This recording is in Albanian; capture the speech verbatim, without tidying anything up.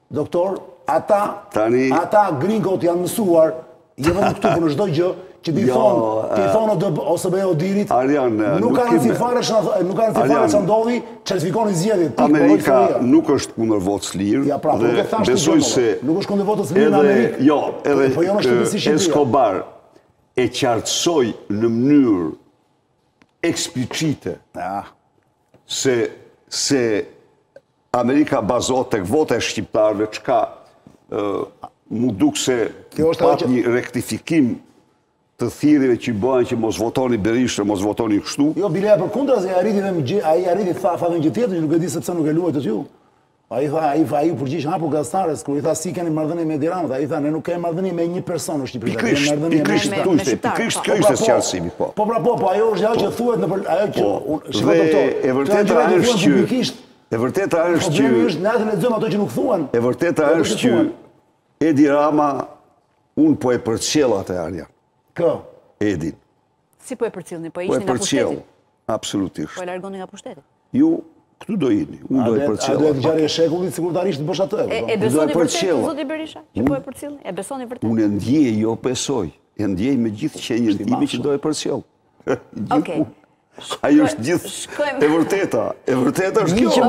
Doktor, ata, Tani- ata gringot janë mësuar, je vetëm këtu për në çdo gjë, që ti Jo, thonë, ti thonë O D B O S B Odirit, Arjan, nuk nuk kanë kemi- si fare që nuk kanë si fare Arjan, që ndodhi, certifikonin zgjedhjet. pikë, Amerika po, rojë nuk është kundër votës lirë Ja, pra, po, dhe ke thashtë të besoj gjë, se nuk është kundër votës lirë në edhe, Amerikë. jo, edhe Po, po jo në shtëpi si eh, Shqipëria. Escobar e qartësoj në mënyrë eksplicite Ja. se, se Amerika bazohet tek vota e shqiptarëve, çka uh, mu duk se Kjo është pat ajo që- një rektifikim të thirrjeve që i bëhen që mos votoni Berishë, mos votoni kështu. Jo, Bileja për kundra, se arriti dhe më gje- ai arriti tha tha dhe një gjë tjetër, që nuk e di sepse nuk e luajtët ju. Ai tha, ai ai u përgjigj hapur gazetarës kur i tha si keni marrëdhënie me Tiranën, ai tha ne nuk kemi marrëdhënie me një person në Shqipëri. kemi Pikrisht, marrëdhënie me pikrisht shqiptar. këtu ishte, shqiptar, pikrisht po. kjo ishte sqarësimi, po. Po pra po, po ajo është ajo që thuhet në për ajo që Po, unë- shiko dhe doktor. e këto vërteta gjëra i thuhen është që publikisht. e vërteta është që Problemi është ne atë lexojmë ato që nuk thuhen. e vërteta Ato është që që thuhen. Edi Rama unë po e përcjell atë Arja. Kë. Edin. Si po e përcjellni? Po Po e ishni nga përcjell. pushteti? Absolutisht. Po e largoni nga pushteti? Ju këtu do jeni, unë do e A përcjell. duhet ngjarje e shekullit sigurtarisht të bësh atë. E, kupton? e Do besoni e vërtet, përcjell. zoti Berisha, që po e përcjellni? E besoni vërtet? Unë e ndjej, jo besoj. E ndjej me gjithë qenjën time që do e përcjell. Okej. Ajo është gjithë Shkojmë- e vërteta. E vërteta është kjo.